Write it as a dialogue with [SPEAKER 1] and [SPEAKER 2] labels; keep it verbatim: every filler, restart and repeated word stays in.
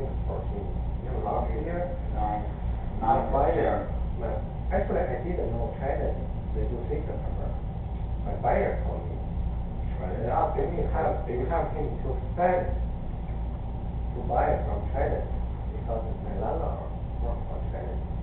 [SPEAKER 1] think fourteen. You know, last year,
[SPEAKER 2] Nine,
[SPEAKER 1] my
[SPEAKER 2] nine this year.
[SPEAKER 1] buyer, my, actually, I didn't know China negotiation power. My buyer told me,
[SPEAKER 2] Right.
[SPEAKER 1] they asked me, help, they help him to sell it, to buy it from China, because my landlord work for China.